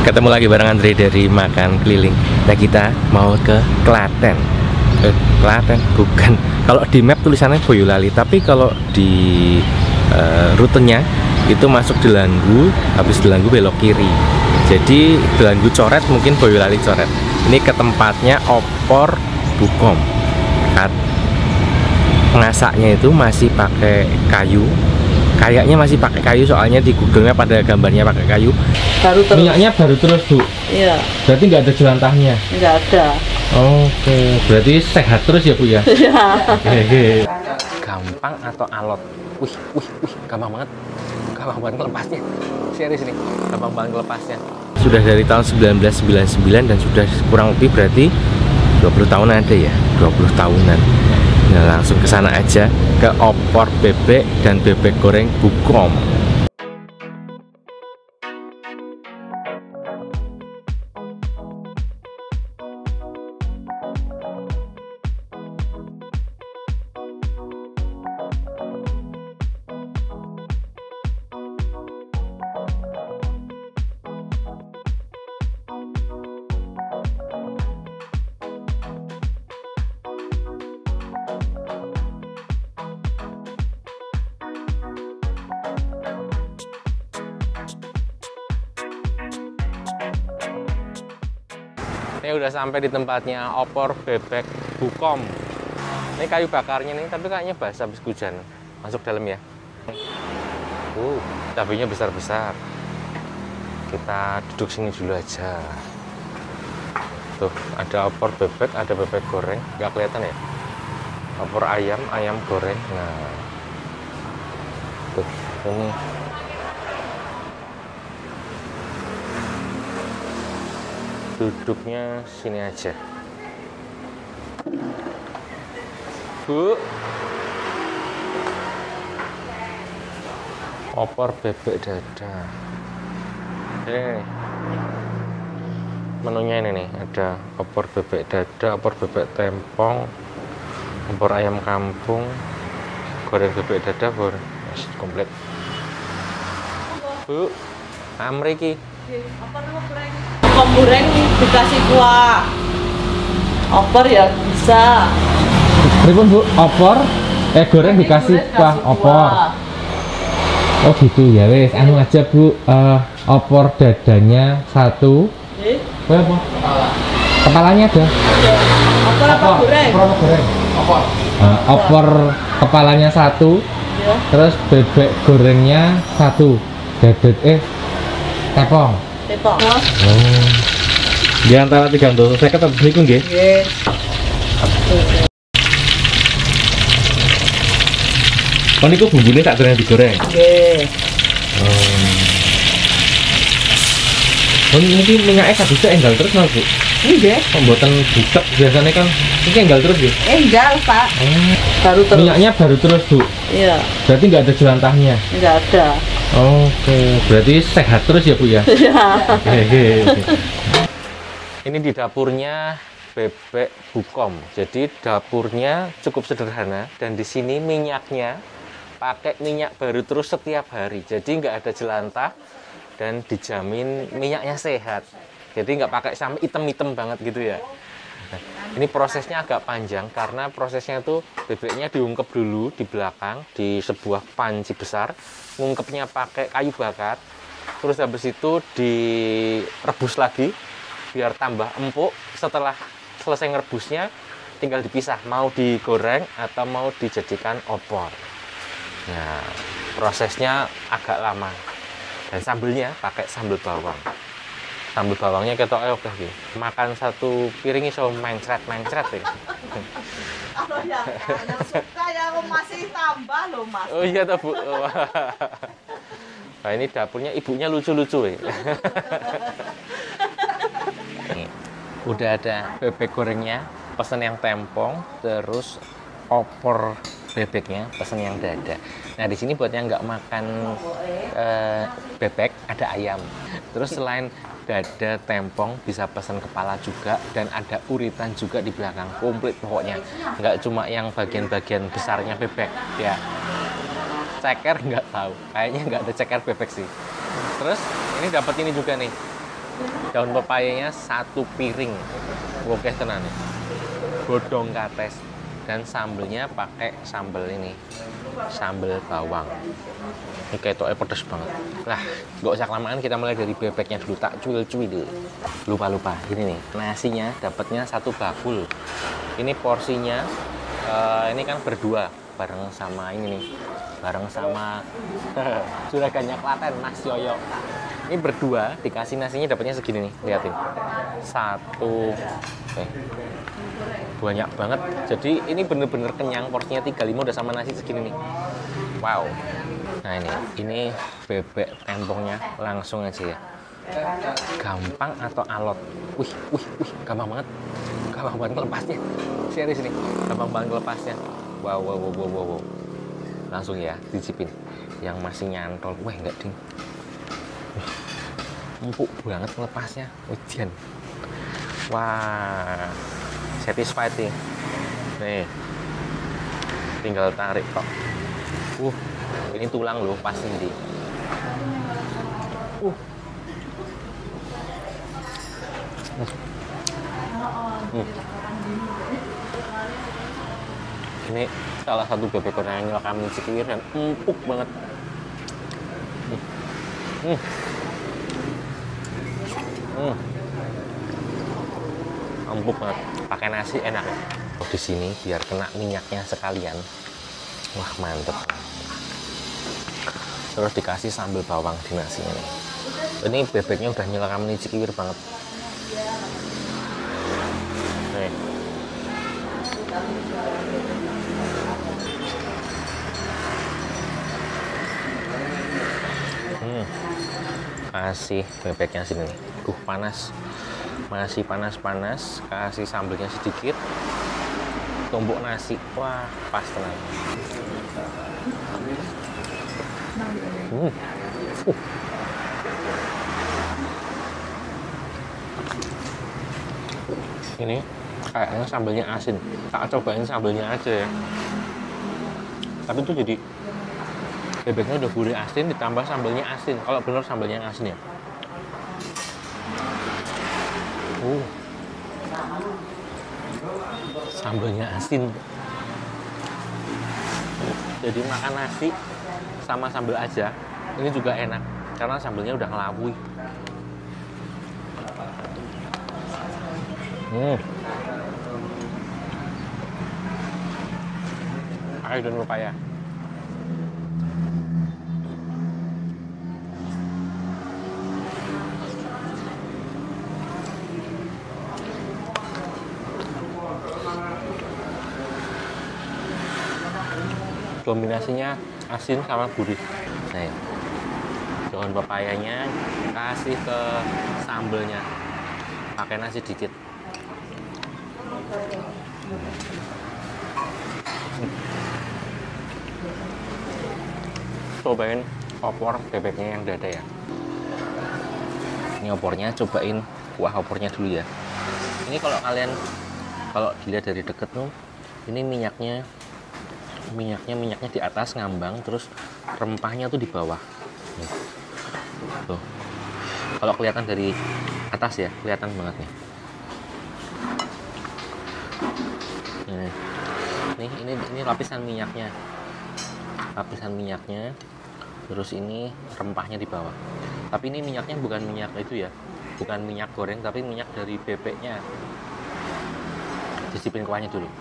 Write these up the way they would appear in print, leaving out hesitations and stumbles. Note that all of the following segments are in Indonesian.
Ketemu lagi bareng Andre dari Makan Keliling. Nah, kita mau ke Klaten. Klaten bukan. Kalau di map tulisannya Boyolali, tapi kalau di rutenya itu masuk Delanggu, habis Delanggu belok kiri. Jadi Delanggu coret, mungkin Boyolali coret. Ini ke tempatnya opor bukom. Pengasaknya itu masih pakai kayu. Kayaknya masih pakai kayu, soalnya di Google-nya pada gambarnya pakai kayu. Baru terus. Minyaknya baru terus, Bu? Iya. Berarti nggak ada jelantahnya? Nggak ada. Oke, berarti sehat terus ya, Bu ya? Iya. Gampang atau alot? Wih, gampang banget. Gampang banget lepasnya. Serius nih, gampang banget lepasnya. Sudah dari tahun 1999 dan sudah kurang lebih berarti 20 tahun ada ya? 20 tahunan. Nah, langsung ke sana aja, ke opor bebek dan bebek goreng bukom. Ini udah sampai di tempatnya opor bebek bukom. Ini kayu bakarnya nih, tapi kayaknya basah habis hujan. Masuk dalam ya. Cabenya besar-besar. Kita duduk sini dulu aja. Tuh, ada opor bebek, ada bebek goreng. Nggak kelihatan ya? Opor ayam, ayam goreng. Nah, tuh, ini. Duduknya sini aja, Bu. Opor bebek dada. Ini menunya ini nih, ada opor bebek dada, opor bebek tempong, opor ayam kampung, goreng bebek dada, komplit. Bu, amriki. Opor goreng dikasih kuah. Opor ya bisa. Pripun, Bu? Opor goreng dikasih kuah opor. Oh gitu ya, wes anu aja, Bu. Opor dadanya satu. Apa? Kepalanya ada. Opor apa goreng? Opor goreng. Opor. Opor kepalanya satu. Ya. Terus bebek gorengnya satu. Tepong. Tepong. Oh. Di antara 300 saya ketemu niku nggih. Nggih. Oh niku bumbune tak dereng digoreng. Nggih. Oh niki minyaknya kaduse enggal terus lho, Bu. Nggih. Pembuatan butek biasanya kan ini enggal terus ya? Enggal, Pak. Baru terus. Minyaknya baru terus, Bu. Iya. Berarti nggak ada jelantahnya? Nggak ada. Oke, berarti sehat terus ya, Bu ya? Iya. Ini di dapurnya bebek bukom. Jadi dapurnya cukup sederhana dan di sini minyaknya pakai minyak baru terus setiap hari. Jadi nggak ada jelantah dan dijamin minyaknya sehat. Jadi nggak pakai sampai item-item banget gitu ya. Nah, ini prosesnya agak panjang karena prosesnya itu bebeknya diungkep dulu di belakang di sebuah panci besar, ngungkepnya pakai kayu bakar, terus habis itu direbus lagi biar tambah empuk. Setelah selesai ngerebusnya tinggal dipisah, mau digoreng atau mau dijadikan opor. Nah, prosesnya agak lama. Dan sambelnya pakai sambal bawang. Sambal bawangnya ketok oke iki. Makan satu piring iso mencret ya. Kalau yang suka ya aku masih tambah loh, Mas. Oh iya toh, Bu. Nah, ini dapurnya ibunya lucu-lucu ya. Udah ada bebek gorengnya, pesen yang tempong, terus opor bebeknya, pesen yang dada. Nah di sini buat yang nggak makan bebek, ada ayam. Terus selain dada, tempong, bisa pesen kepala juga, dan ada uritan juga di belakang, komplit pokoknya. Nggak cuma yang bagian-bagian besarnya bebek, ya. Ceker nggak tahu, kayaknya nggak ada ceker bebek sih. Terus ini dapat ini juga nih, Daun pepayanya 1 piring. Oke tenan nih. Godong kates dan sambelnya pakai sambel ini. Sambel bawang. Ini ketoknya pedes banget. Lah, nggak usah kelamaan, kita mulai dari bebeknya dulu. Tak cuil-cuil dulu. Lupa. Ini nih, nasinya dapatnya 1 bakul. Ini porsinya, ini kan berdua bareng sama ini nih. Bareng sama Juragannya Klaten, Mas Yoyo. Ini berdua dikasih nasinya dapatnya segini nih, liatin. 1, banyak banget. Jadi ini bener-bener kenyang, porsinya 35 udah sama nasi segini nih. Wow. Nah ini bebek tempongnya langsung aja ya. Gampang atau alot? Wih, gampang banget. Gampang banget lepasnya. Serius ini, gampang banget lepasnya. Wow. Langsung ya, dicipin. Yang masih nyantol, wah enggak ding. Empuk banget lepasnya, ujian. Wah, satisfied nih. Nih, tinggal tarik kok. Ini tulang loh, pas ini. Ini salah satu bebek goreng yang nyelakamin Cikiwir dan empuk banget. Empuk banget. Pakai nasi enak ya. Di sini biar kena minyaknya sekalian. Wah, mantep. Terus dikasih sambal bawang di nasinya nih. Ini bebeknya udah nyelakamin Cikiwir banget. Nih. Kasih bebeknya sini nih. Panas. Masih panas-panas. Kasih sambelnya sedikit. Tumbuk nasi. Wah, pas tenang. Ini kayaknya sambelnya asin. Tak cobain sambelnya aja ya. Tapi itu jadi bebeknya udah gurih asin ditambah sambelnya asin. Kalau bener sambelnya asin ya. Sambelnya asin. Jadi makan nasi sama sambel aja ini juga enak karena sambelnya udah ngelabui. Ayo dan pepaya. Kombinasinya asin sama gurih. Nah, daun pepayanya kasih ke sambelnya, pakai nasi dikit. Cobain opor bebeknya yang dada ya. Ini opornya, cobain kuah opornya dulu ya. Ini kalau dilihat dari deket tuh, ini minyaknya di atas ngambang, terus rempahnya tuh di bawah. Tuh. Kalau kelihatan dari atas ya, kelihatan banget nih. Ini lapisan minyaknya. Terus ini rempahnya di bawah. Tapi ini minyaknya bukan minyak itu ya. Bukan minyak goreng, tapi minyak dari bebeknya. Cicipin kuahnya dulu.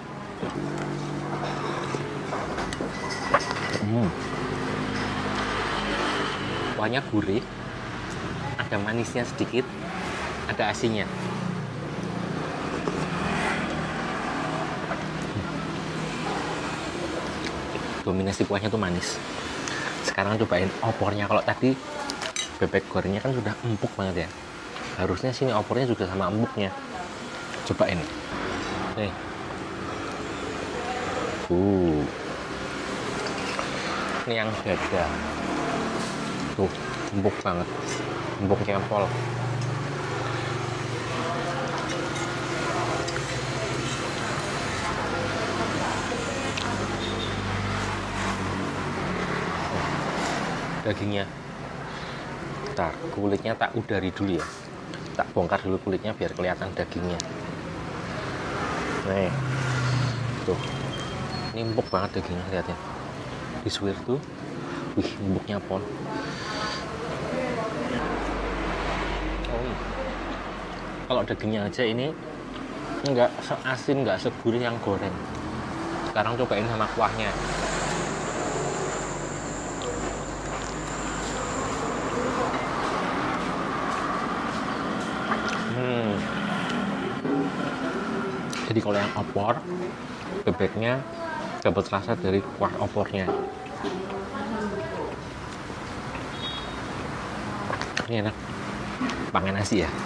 Kuahnya gurih, ada manisnya sedikit, ada asinnya. Dominasi kuahnya tuh manis. Sekarang cobain opornya. Kalau tadi bebek gorengnya kan sudah empuk banget ya. Harusnya sini opornya juga sama empuknya. Cobain. Nih. Ini yang dada. Tuh, empuk banget. Empuk jempol. Dagingnya. Ntar, kulitnya tak udari dulu ya. Tak bongkar dulu kulitnya biar kelihatan dagingnya. Nih, tuh, ini empuk banget dagingnya, lihat ya. Disuir tuh, wih, empuknya pon. Oh, kalau dagingnya aja ini nggak seasin, nggak segurih yang goreng. Sekarang cobain sama kuahnya. Jadi kalau yang opor, bebeknya dapat rasa dari kuah opornya. Ini enak, pakai nasi ya.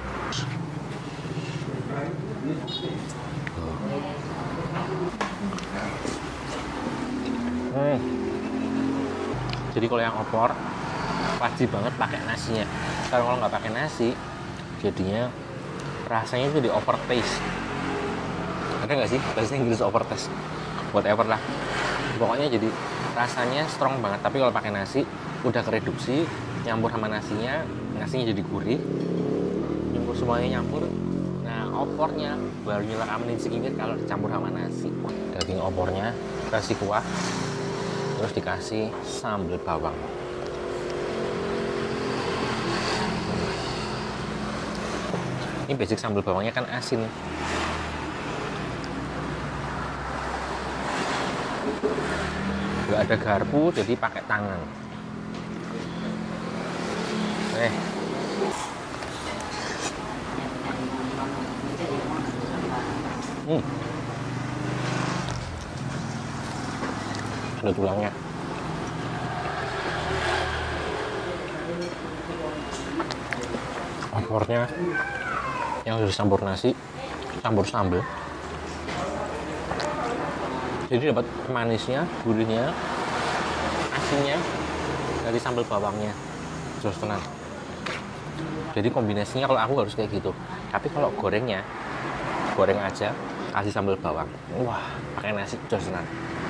Jadi kalau yang opor wajib banget pakai nasinya. Karena kalau nggak pakai nasi, jadinya rasanya itu di over taste. Ada nggak sih bahasa Inggris over taste? Whatever lah. Pokoknya jadi rasanya strong banget. Tapi kalau pakai nasi udah kereduksi, nyampur sama nasinya jadi gurih. Nyampur semuanya nyampur. Nah, opornya baru nyelak amin sedikit kalau dicampur sama nasi. Daging opornya kasih kuah, terus dikasih sambal bawang. Ini basic sambal bawangnya kan asin. Nggak ada garpu, jadi pakai tangan. Ada tulangnya. Opornya yang sudah campur nasi, campur sambal. Jadi dapat manisnya, gurihnya, asinnya dari sambal bawangnya. Terus tenang. Jadi kombinasinya kalau aku harus kayak gitu. Tapi kalau gorengnya, goreng aja, kasih sambal bawang. Wah, pakai nasi, terus tenang.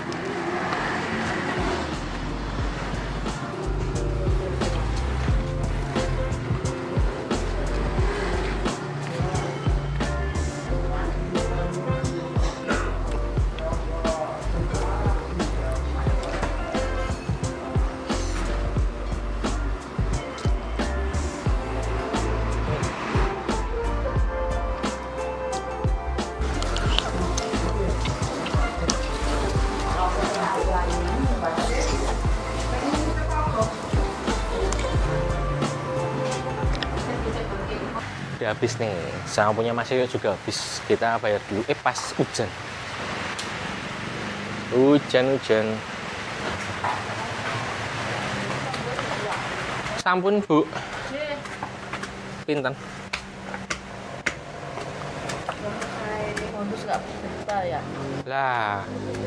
Udah habis nih, sama punya Mas Yoyo juga habis. Kita bayar dulu. Pas hujan. Hujan. Sampun Bu. Pinten? Modus nggak bercerita ya? Lah.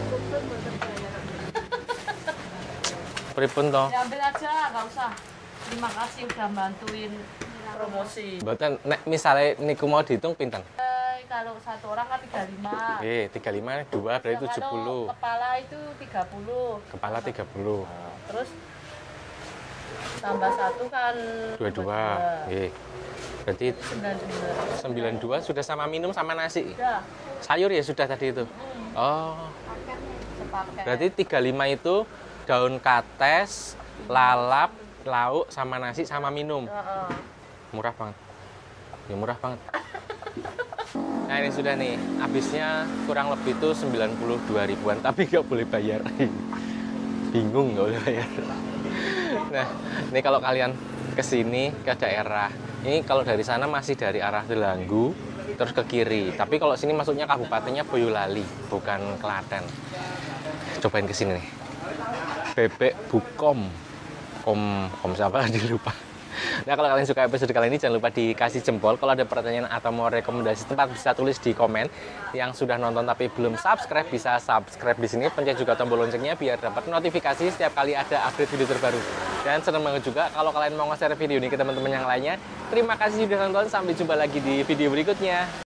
Pripun toh? Diambil aja, nggak usah. Terima kasih udah bantuin promosi. Mboten nek misale niku mau dihitung pinten? Kalau satu orang kan 35. 35 2 berarti 70. Kalau kepala itu 30. Kepala 30. Terus tambah satu kan 22. Nggih. Berarti 92. 92 sudah sama minum sama nasi. Udah. Sayur ya sudah tadi itu. Oh. Sepaket. Berarti 35 itu daun kates, lalap, lauk sama nasi sama minum. Murah banget. Ya murah banget. Nah ini sudah nih, habisnya kurang lebih itu 92 ribuan, tapi nggak boleh bayar. Bingung nggak boleh bayar. Nah, ini kalau kalian kesini ke daerah, ini kalau dari sana masih dari arah Delanggu, terus ke kiri. Tapi kalau sini masuknya kabupatennya Boyolali, bukan Klaten. Cobain kesini nih. Bebek Bukom. Kom siapa? Dilupa. Nah kalau kalian suka episode kali ini jangan lupa dikasih jempol. Kalau ada pertanyaan atau mau rekomendasi tempat bisa tulis di komen. Yang sudah nonton tapi belum subscribe bisa subscribe di sini. Pencet juga tombol loncengnya biar dapat notifikasi setiap kali ada update video terbaru. Dan senang banget juga kalau kalian mau nge-share video ini ke teman-teman yang lainnya. Terima kasih sudah nonton. Sampai jumpa lagi di video berikutnya.